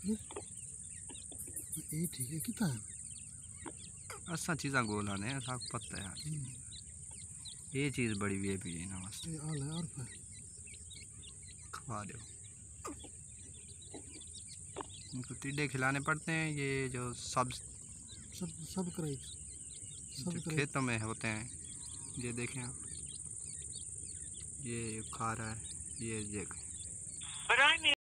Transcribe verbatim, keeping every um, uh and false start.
ये ठीक है कितना है असा चीज़ा गोला ने साग पत्ता यार ये चीज़ बड़ी वी भी है ना मस्त ये आल है और फिर खवा दो इनको टिड्डे खिलाने पड़ते हैं ये जो सब सब सब कराई सब जो कराई खेतों में होते हैं ये देखें आप ये खा रहा है ये देख